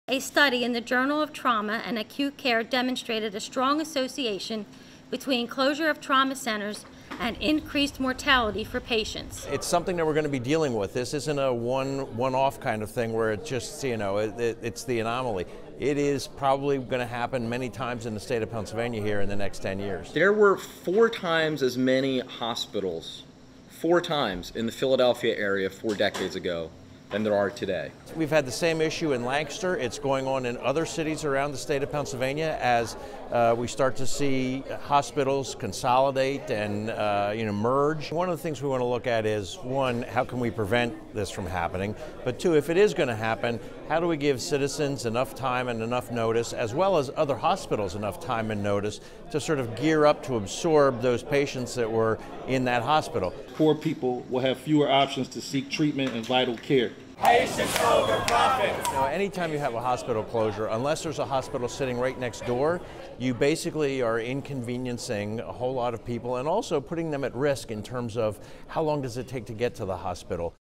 A study in the Journal of Trauma and Acute Care demonstrated a strong association between closure of trauma centers and increased mortality for patients. It's something that we're going to be dealing with. This isn't a one-off kind of thing where it just, it's the anomaly. It is probably going to happen many times in the state of Pennsylvania here in the next 10 years. There were 4 times as many hospitals, 4 times in the Philadelphia area 4 decades ago than there are today. We've had the same issue in Lancaster. It's going on in other cities around the state of Pennsylvania as we start to see hospitals consolidate and merge. One of the things we want to look at is, one, how can we prevent this from happening? But 2, if it is going to happen, how do we give citizens enough time and enough notice, as well as other hospitals enough time and notice, to sort of gear up to absorb those patients that were in that hospital? Poor people will have fewer options to seek treatment and vital care. Patients over profits. Now, anytime you have a hospital closure, unless there's a hospital sitting right next door, you basically are inconveniencing a whole lot of people and also putting them at risk in terms of how long does it take to get to the hospital.